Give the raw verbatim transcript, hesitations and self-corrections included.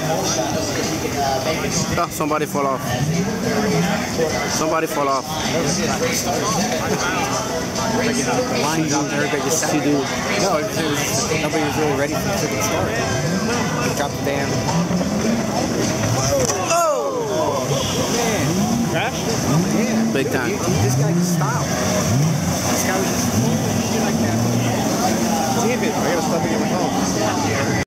Oh, somebody fall off. Somebody fall off. Lines out there, everybody just sat. No, it was, it was, nobody was really ready for the freaking start. They dropped the damn. Oh! Man. Crash? Yeah. Big time. He, he, this guy just stopped. This guy was just like that. Damn it, I gotta stop and get my phone.